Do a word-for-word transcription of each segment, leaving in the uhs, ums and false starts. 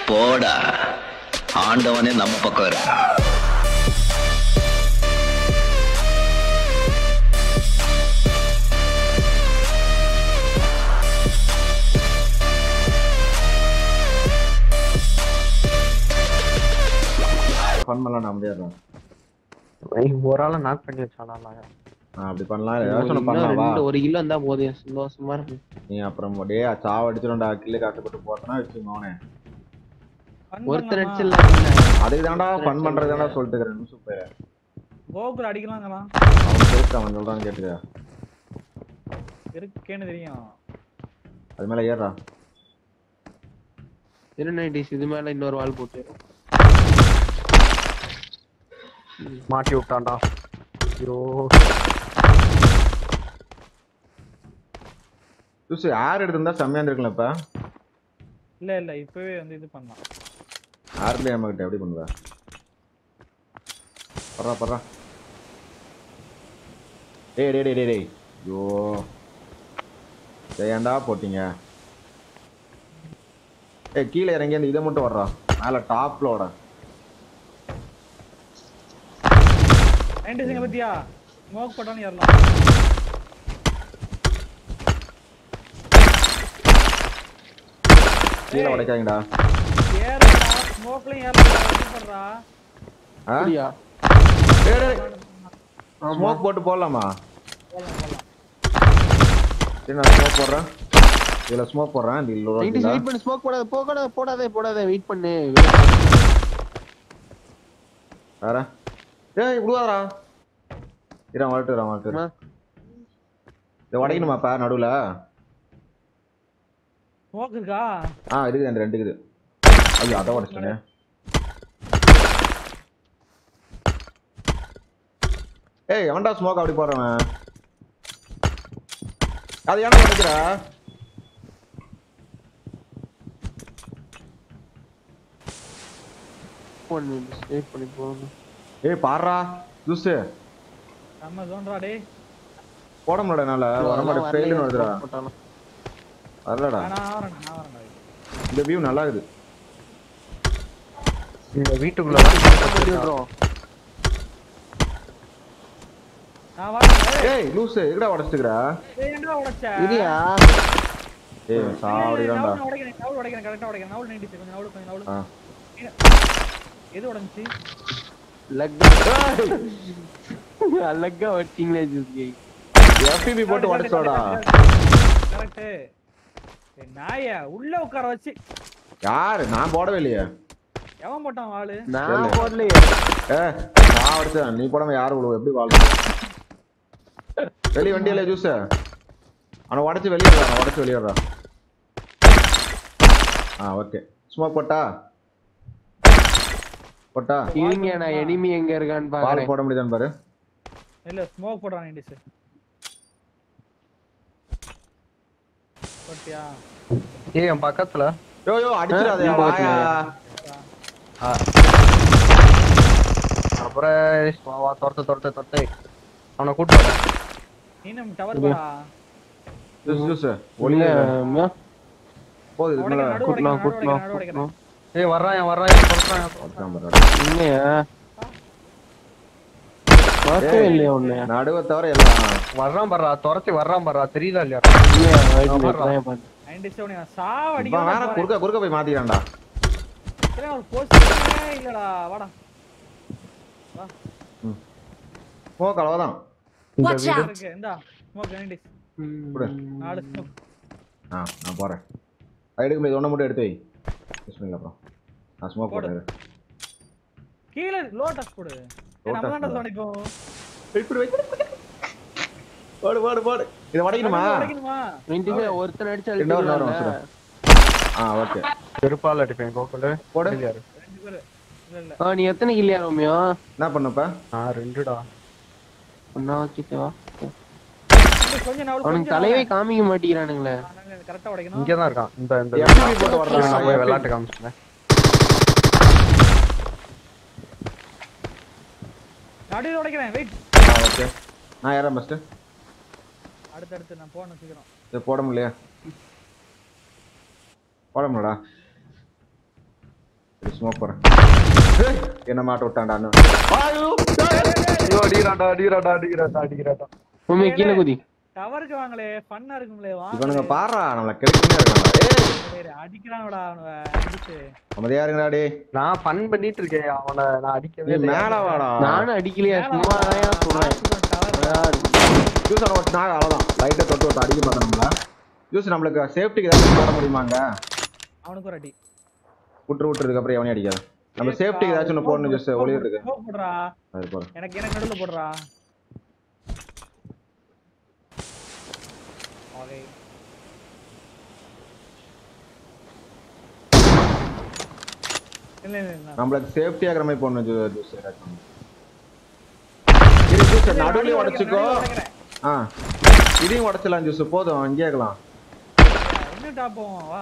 போடா ஆண்டவனே நம்ம பக்கம் இருக்கா. ஃபன் பண்ணலாம் நான் முடியாதா? ஒரு ஆளை நாக் பண்ணி வச்சானா? அப்படி பண்ணலாம். ஏதாவது ஒன்று பண்ணலாம். வா, ஒரு கிலோ இருந்தா போதும், சந்தோஷமா இருக்கு. நீ அப்புறம் டே சாவ அடிச்சிடும்டா, கில்லு கஷ்டப்பட்டு போட்டனா வச்சுக்கோனே. ஒருத்தர் அடிச்சிடலாம். அதுக்கு தான்டா ஃபன் பண்றது தான்டா சொல்லிட்டு இருக்கேன். சூப்பர் கோகுல் அடிக்கலாங்களா? அவன் பேச அவன் சொல்றான்னு கேட்டுக்க. இருக்கேன்னு தெரியும். அது மேல ஏறா. இருநூறு இது மேல இன்னொரு வால் போட்டு மாட்டி விட்டான்டா. ஐயோ ஜூஸ் யார் எடுத்திருந்தா செம்மையா இருந்திருக்கலாம். இப்ப இல்ல இல்ல இப்பவே வந்து இது பண்ணலாம். யாருல நம்ம கிட்ட எப்படி பண்ணுவ? பரா பரா டேய் டேய் டேய் டேய் ஐயோ ஏன்டா போட்டீங்க? ஏய் கீழே இறங்கி அந்த இதை மட்டும் வர்றா, மேல டாப்ல ஓட. நைன்டிஸ்ங்க பத்தியா ஸ்மோக் போட்டானே ஏறலாம். கீழே உடைக்காங்கடா. ஏறடா ஸ்மோக்லயும் ஏறலாம். என்ன பண்றா? அப்படியா? டேய் டேய் ஸ்மோக் போட்டு போடலாமா? போலாம் போலாம். சரி நான் ஸ்மோக் போடுறேன். இதுல ஸ்மோக் போடுறேன். இந்த இல்ல வெயிட் பண்ணு. ஸ்மோக் போடாத போகாத போடாதே போடாதே வெயிட் பண்ணு. வேற ஏய் விடுவாரா? இரா வரட்டுறா வரட்டுறா. இத உடைக்கணுமாப்பா நடுவுல? ஸ்மோக் இருக்கா? ஆ இருக்குது, அந்த ரெண்டு இருக்குது. ஐயோ அத உடைச்சிட்டேனே. ஏய் எவன்டா ஸ்மோக் அப்படி போடுறவன்? அது ஏன்டா உடைக்கிற? பண்ணு சேவ் பண்ணி போணும். ஏய் பாறா ஜூஸ் நம்ம ஜோன்ரா டேய். போட முடியல என்னால. வர மாட்டே ஃபெயில்னு வருதுடா. வரலடா. நான் வரேன் நான் வரேன்டா. இந்த வியூ நல்லா இருக்குது. இந்த வீட்டுக்குள்ள வந்து விடுறோம். நான் வரேன். ஏய் லூஸ் எங்கடா உடைச்சிட்டற? ஏய் என்னடா உடைச்ச? இடியா? ஏய் சாவடிடா. நான் உடைக்கிறேன். நான் உடைக்கிறேன். கரெக்ட்டா உடைக்கிறேன். நான் நைன்டி கொஞ்சம் நவுடு கொஞ்சம் நவுடு. ஆ எது உடைஞ்சி? லக்கா. லக்கா வட்டிங்களே ஜூஸ்கே. எஃபிபி போட்டு உடைச்சோடா. கரெக்ட். ஏய் நாயா உள்ள உட்கார வச்சு. யார்? நான் போடவே இல்லையே. எவன் போட்டான் வாளு? நான் போடலையே. ஏய் சாவடிச்ச நீ போடாம யார் விடுவ? எப்படி வாளு? வெளிய வண்டியில ஜூஸ். அவன உடைச்சு வெளிய வர. உடைச்சு வெளிய வர. ஆ ஓகே. ஸ்மோக் போட்டா? போட்டா? இங்க நான் எனிமி எங்க இருக்கான்னு பால் பாக்குறேன். போட முடியுதான்னு பாரு. இல்ல ஸ்மோக் போடுறான் நைன்டிஸ். போட்டியா? ஏய் என் பக்கத்துல யோ யோ அடிச்சிராதே வாயா. அப்புறம் வா தொரத்து தொரத்து தொரத்து அவனை கூட்டு வரேன். நீ நம்ம டவர் போடா. ஜூஸ் ஜூஸ் ஒளிய போடு. இது மேல கூட்டலாம் கூட்டலாம். ஏய் வர்றான் வர்றான் சொல்றான் கூட்டலாம். இல்லையா? பார்த்தே இல்லையா ஒண்ணு? நடுவ தவிர எல்லாம் வர்றான் பர்றா. துரத்தி வர்றான் பர்றா. தெரியுதா இல்லையா? இல்லையா? வெயிட் பண்ணி பாரு. நைன்டிஸ் உன்னை சாவ இவன் அடிக்க வேற குறுக்க குறுக்க போய் மாத்திட்டான்டா. சரி ஒரு போஸ்டே இல்லடா. வாடா. வா. ம் ஸ்மோக் அவ்வளவுதான். இந்த வீடு இருக்கு. இந்தா ஸ்மோக் நைன்டிஸ். குடு. நாலு ஸ்மோக். ஆ நான் போறேன். சைடுக்கு போய் ஒண்ணு மட்டும் எடுத்து வை. பிஸ்மில்லா அப்புறம் நான் ஸ்மோக் போடுறேன். கீழ லோ டச் போடு. நம்ம தான் டச் அடிப்போம். இப்படி வை. போடு போடு போடு. இத உடைக்கணுமா? உடைக்கணுமா? நைன்டிஸ் ஒருத்தர் அடிச்சு இன்னொரு நேரம் அடிச்சிடலாம். வச்சுடு. ஆ ஓகே. செருப்பால அடிப்பேன் கோகுல். போடு. ரெண்டு பேர். இல்ல இல்ல. ஆ நீ எத்தனை கில்லியா ரோமியோ? என்ன பண்ணப்ப? நான் ரெண்டுடா. ஒண்ணா வச்சிட்டவா? கொஞ்சம் நவுடு. அவனுக்கு தலையே காமிக்க மாட்டேங்கிறானுங்களே. கரெக்ட்டா உடைக்கணும். இங்க தான் இருக்கான். இந்த இந்த எஃபிபி போட்டு வர்றான். நான் போய் விளையாட்டு காமிச்சேன். நடுவுல உடைக்கிறேன். வெயிட். ஓகே. நான் ஏறேன் ஃபர்ஸ்ட். அடுத்து அடுத்து நான் போன் வச்சுக்கிறேன். இது போட முடியல. போட முடியலடா. ஸ்மோக் போறேன். என்ன மாட்ட விட்டான்டா அண்ணா. ஐயோ அடிக்கிறான்டா அடிக்கிறான்டா அடிக்கிறான்டா அடிக்கிறான்டா. உண்மை கீழே குதி. கவருக்கு வாங்களே ஃபன்னா இருக்கும்ல வா. இவனுங்க பாறா நம்மள கிளக்கினே இருக்காங்க. டேய் அடிக்குறாங்கடா அவனுங்க அடிச்சு. அமைதியா இருங்கடா டேய். நான் ஃபன் பண்ணிட்டு இருக்கேன் அவனை நான் அடிக்கவே நீ மேல வாடா. நானும் அடிக்கலையா சும்மா தான் சொல்றேன். ஜூஸ் அவன நாங்க அவ்வளவுதான். லைட்டா தொட்டு தொட்டு அடிக்க பார்த்தோம்ல. ஜூஸ் நம்மளுக்கு சேஃப்டிக்கு ஏதாவது போட முடியுமாங்க? அவனுக்கு ஒரு அடி. விட்டு விட்டுறதுக்கு அப்புறம் எவனே அடிக்காத. நம்ம சேஃப்டிக்கு ஏதாச்சும் ஒன்னு போடணும் ஜூஸ் ஒளியிருக்கு. ஸ்மோக் போடுறா. அது போடு. எனக்கு எனக்கு நடுவுல போடுறா. ஓகே. இல்ல இல்ல நம்மளுக்கு சேஃப்டி ஆகற மாதிரி போடணும் ஜூஸ் ஏதாச்சும். இது ஜூஸ் நடுவுல உடைச்சுக்கோ. ஆ. இதையும் உடைச்சலாம் ஜூஸ் போதும் அங்கேயே இருக்கலாம். என்ன டாப் போவோம் வா.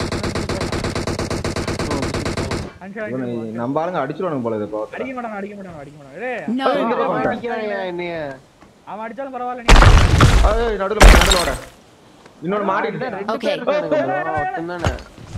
நம்ம ஆளுங்க அடிச்சிருவானுங்க போல இது. அடிக்க மாட்டான் அடிக்க மாட்டான் அடிக்க மாட்டான். டேய் அடிக்கிறாயா என்னைய? அவன் அடிச்சாலும் பரவாயில்லை நீ. ஏய் நடுவுல நடுவுல ஓட. இன்னொரு மாட்டிட்டு. ஓகே. ஒருத்தன்தானே.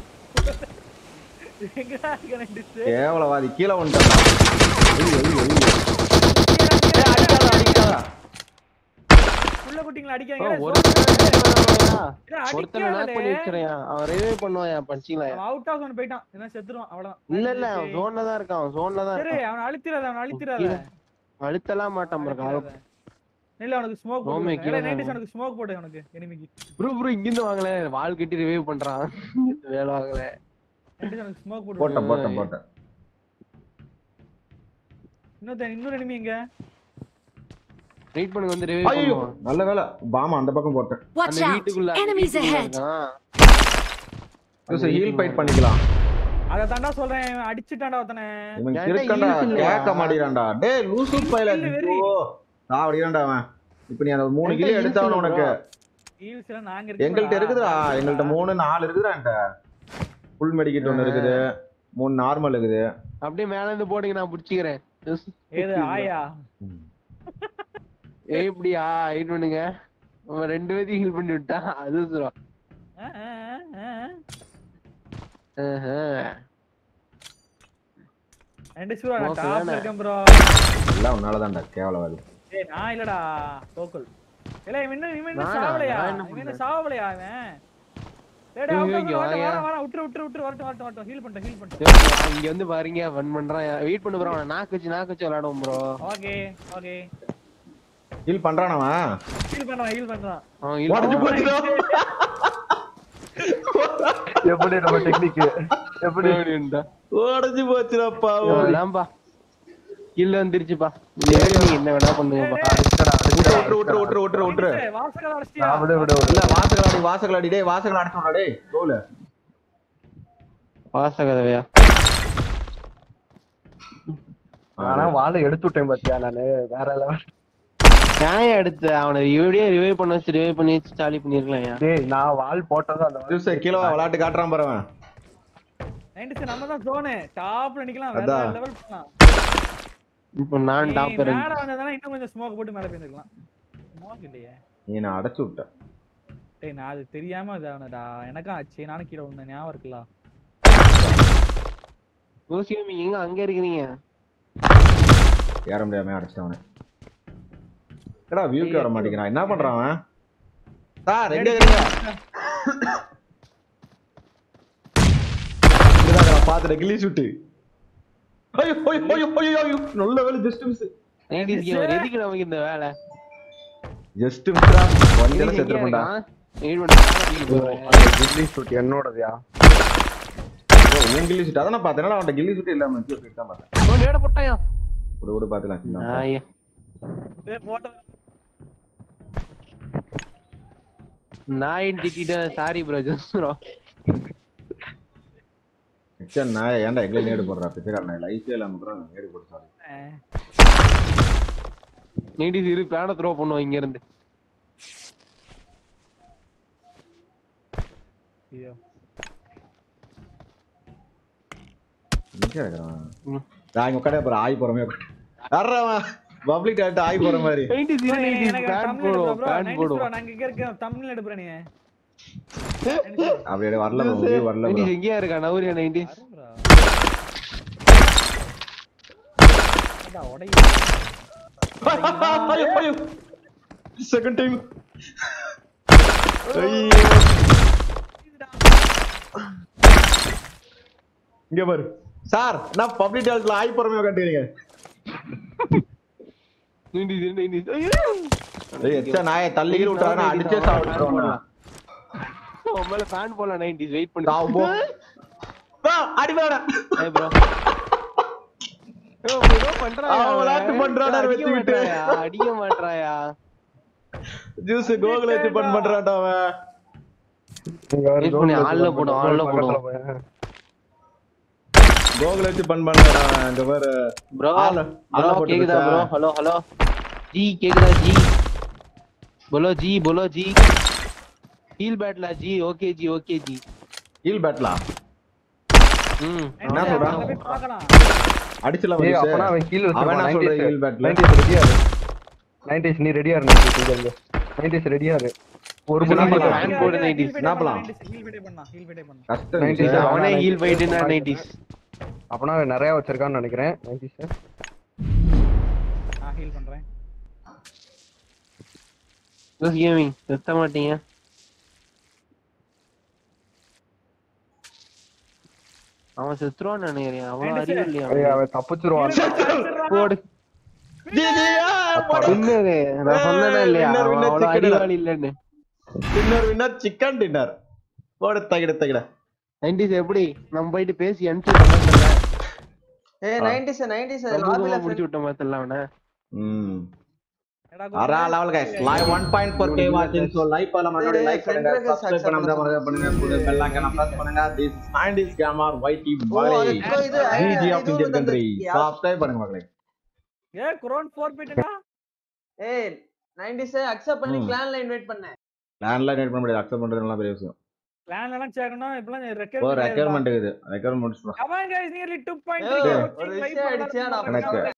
எங்கடா இருக்கன டிஸ்? கேவலவாதி கீழ வந்துட்டான். ஐயோ ஐயோ ஐயோ. ஏய் அடிக்காத அடிக்காத. புள்ள குட்டிங்கள அடிக்காதீங்க. ஒருத்தனை நாக் பண்ணி வச்சிரேன். அவன் ரிவைவ் பண்ணுவான் பஞ்சிங்களா. அவன் அவுட் ஆஃப் ஒன் போய்ட்டான். என்ன செத்துருவான் அவ்வளவுதான். இல்ல இல்ல ஜோன்ல தான் இருக்கான். அவன் ஜோன்ல தான் சரி இருக்கான். அவன் அழுத்திராத அவன் அழுத்திராத. அழுத்தலாம் மாட்டான் bro. இல்ல அவனுக்கு ஸ்மோக் போடு. இல்ல நைன்டிஸ் அவனுக்கு ஸ்மோக் போடு அவனுக்கு எனிமிக்கு. ப்ரோ ப்ரோ இங்க இருந்து வாங்கல. வால் கட்டி ரிவைவ் பண்றான். வேல வாங்கல. நைன்டிஸ் அவனுக்கு ஸ்மோக் போடு. போட்ட போட்ட போட்ட. இன்னொரு இன்னொரு எனிமி எங்க? ரைட் பண்ணுங்க வந்து ரிவைவ் ஐயோ பண்ணுவான். நல்ல வேளை பாம் அந்த பக்கம் போட்டேன். அந்த வீட்டுக்குள்ள enemies ahead. Juice heal fight பண்ணிக்கலாம். அத தாண்டா சொல்றேன் அடிச்சிட்டான்டா ஒருத்தனை. இவன் கிறுக்கண்டா கேக்க மாட்டீரான்டா. டேய் லூசு பையல. ஓ நான் அடிறான்டா அவன். இப்போ நீ அந்த மூணு கிலோ எடுத்தாவன உனக்கு. ஹீல்ஸ்ல நாங்க இருக்கு. எங்கள்ட்ட இருக்குதுடா. எங்கள்ட்ட மூணு நாலு இருக்குடான்டா. ஃபுல் மெடிக்கெட் ஒன்னு இருக்குது. மூணு நார்மல் இருக்குது. அப்படியே மேல இருந்து போடுங்க நான் புடிச்சிக்கிறேன். ஏது ஆயா. ஏய் இப்படியா ஹைட் பண்ணுங்க. அவன் ரெண்டு பேரையும் ஹீல் பண்ணி விட்டான். அது சொல்றா. ரெண்டு சூரா நான் டாப்ல இருக்கேன் bro. எல்லாம் உன்னால தான்டா கேவலவாதி. ஏய் நான் இல்லடா கோகுல். இல்ல இவன் இவன் சாவலையா? இவன் சாவலையா அவன்? டேய் அவங்க வர வர வர விட்டு விட்டு விட்டு வரட்டும் வரட்டும் வரட்டும் ஹீல் பண்ணிட்டேன் ஹீல் பண்ணிட்டேன். இங்க வந்து பாருங்க ஃபன் பண்றான். வெயிட் பண்ணு bro. நான் நாக்கு வச்சு நாக்கு வச்சு விளையாடுவோம் bro. Okay okay. ஹீல் பண்றானே அவன். ஹீல் பண்றான் ஹீல் பண்றான். அவன் ஹீல் பண்ணி எப்படி நம்ம டெக்னிக் எப்படி ஓடிண்டா. ஓடிச்சு போச்சுடா பாவம். அதான்பா. கில் வந்துருச்சுப்பா. ஏறி நீ என்ன வேணா பண்ணுங்கப்பா. விட்டு விட்டு விட்டு விட்டு விட்டு. வாசகல அடிச்சியா? விடு விடு இல்ல வாசகலாடி வாசகலாடி டேய் வாசகல அடிச்சுடா டேய். கோல. வாசகதவையா. ஆனா வாளை எடுத்து விட்டேன் பாத்தியா நானு வேற லெவல். நான் எடுத்து அவனை இப்படியே ரிவைவ் பண்ண வச்சு ரிவைவ் பண்ணி வச்சு சாலி பண்ணிருக்கலாம். டேய் நான் வால் போட்டது அந்த ஜூஸ் கிலோ விளையாட்டு காட்றான் பாரு அவன். நைன்டிஸ் நம்ம தான் ஜோன் டாப்ல நிக்கலாம் வேற லெவல் பண்ணலாம். இப்போ நான் டாப் மேல வந்ததானே இன்னும் கொஞ்சம் ஸ்மோக் போட்டு மேல போயிரலாம். ஸ்மோக் இல்லையே. நீ நான் அடைச்சு விட்ட. டேய் நான் அது தெரியாம இதானடா. எனக்கும் ஆச்சு நானும் கீழ வந்தேன் ஞாபகம் இருக்குல. ஓசியமி எங்க அங்க இருக்கீங்க? ஏற முடியாம அடிச்சிட்டவனே. ஏடா வியூக்கு வர மாட்டேங்கிறான். என்ன பண்றான் அவன்? சார் எங்க இருக்கீங்க? இங்கடா பாத்துற கில்லி ஷூட். ஐயோ ஐயோ ஐயோ ஐயோ ஐயோ நல்ல வேளை ஜஸ்ட் மிஸ். நைன்டிஸ் கேமர் எதுக்கு நமக்கு இந்த வேலை? ஜஸ்ட் மிஸ்ரா. கொஞ்சம் செத்துறடா. எயிட் பண்ணி அந்த கில்லி ஷூட் என்னோடதுயா. ஓ உன் கில்லி ஷூட் அத நான் பார்த்தேனா அவன்ட கில்லி ஷூட் இல்லாம இருந்துச்சு ஃபிட் தான் பார்த்தேன். ஓ நேட போட்டாயா? ஓடு ஓடு பாத்துலாம் சின்ன. ஐயா. டேய் போட்ட நைன் டிடிட சாரி ப்ரோ ஜஸ்ட் ப்ரோ. எச்சன் நான் ஏன்டா எங்க நேடு போடுறா பிச்சைக்கார நான் லைஃபே இல்லாம ப்ரோ நேடு போடு சாரி. நைன்டிஸ் இரு பேட த்ரோ பண்ணுவோம் இங்க இருந்து. ஐயோ. இங்க இருக்கறான். நான் இங்க உட்கார்ந்து அப்புறம் ஆய் போறமே. அறவா பப்ளிக் டாட் ஆய் போற மாதிரி. நைன்டிஸ் இரு நைன்டிஸ் பேட் போடு பேட் போடு. நான் இங்க இருக்க தம்ப்நெயில் எடுப்புறேன் நீ. அப்படியே வரல ப்ரோ வரல ப்ரோ. நைன்டிஸ் எங்க இருக்கா நவரியா நைன்டிஸ்? டா உடை செகண்ட் டைம் இங்க பாரு சார் நான் பப்ளிக் டால்ஸ்ல ஆய் பொறுமையா கட்டுறீங்க ஏய் எச்சா நாயை தள்ளிக்கிற விட்டானே அடிச்சே சாவடிச்சுறோம் மேல ஃபேன் போல நைன்டி வெயிட் பண்ணு சாவோ வா அடி வாடா ஏய் ப்ரோ ஏய் ப்ரோ பண்றாயா அவளாட்டு பண்றாடா வெச்சு விட்டு அடிக்க மாட்டறாயா ஜூஸ் கோகுல வெச்சு பண் பண்றாடா அவன் வெயிட் பண்ணி ஆல்ல போடு ஆல்ல போடு கோகுல வெச்சு பண் பண்றாடா அவன் அங்க பாரு ப்ரோ ஆல்ல ஆல்ல போட்டு கேக்குதா ப்ரோ ஹலோ ஹலோ जी கேக்குதா जी बोलो जी बोलो जी ஹீல் பேட்லா जी ஓகே जी ஓகே जी ஹீல் பேட்லா ம் என்ன சொல்றான் பார்க்கலாம் அடிச்சல ஏய் வந்து அப்பனா அவன் கீழ அவன் என்ன சொல்ற ஹீல் பேட்ல நைன்டி ரெடியா இரு நைன்டி நீ ரெடியா இரு நைன்டி நைன்டி ரெடியா இரு ஒரு என்ன முன்னாடி பண்ணலாம்? fan போடு nineties. என்ன பண்ணலாம்? ஹீல் பேட் பண்ணா ஹீல் பேட் பண்ணா கஷ்டம் nineties. இது. அவனே ஹீல் போயிட்டுனா நைன்டி அப்பனா அவன் நிறைய வச்சிருக்கான்னு நினைக்கிறேன் நைன்டி நான் ஹீல் பண்றேன் ப்ளஸ் கேமிங் செத்த மாட்டீங்க அவன் செத்துருவான்னு நினைக்கிறேன் அவ்வளவு அறிவு இல்லையா ஏய் அவன் தப்பிச்சிருவான் போடு ஜி ஜி என்னது நான் சொன்னேனா இல்லையா winner, அவன் winner, அவ்வளவு chicken அறிவாளி இல்லன்னு டின்னர் வின்னர் சிக்கன் டின்னர் போடு தகிட தகிட நைன்டிஸ் எப்படி நம்ம போயிட்டு பேசி என்ட்ரி பண்ண சொல்ல ஏய் நைன்டிஸ் நைன்டிஸ் லாபில லாபில முடிச்சு விட்ட மாதிரி அவன ம் எடா அரா level guys live one point four k watching so live பண்ண மறக்காம லைக் பண்ணுங்க சப்ஸ்கிரைப் பண்ணாம மறக்காம பண்ணுங்க புது பெல் ஐகானை பிரஸ் பண்ணுங்க this nineties gamer yt பாலே GG of Indian country subscribe பண்ணுங்க மக்களே ஏ குரோன் four போய்ட்டடா ஏய் நைன்டிஸ் அக்செப்ட் பண்ணி ம். கிளான்ல இன்வைட் பண்ணேன் லேண்ட்ல நேட் பண்ண முடியாது அக்செப்ட் பண்றதுலாம் பெரிய விஷயம் பிளான் எல்லாம் சேரணும் இப்பலாம் ஒரு ரெக்யர்மென்ட் ரெக்யர்மென்ட் இருக்குது ரெக்யர்மென்ட் முடிச்சுடா come on guys nearly two point ஏய், three ஒரு விஷயம் அடிச்சா நான் எனக்கு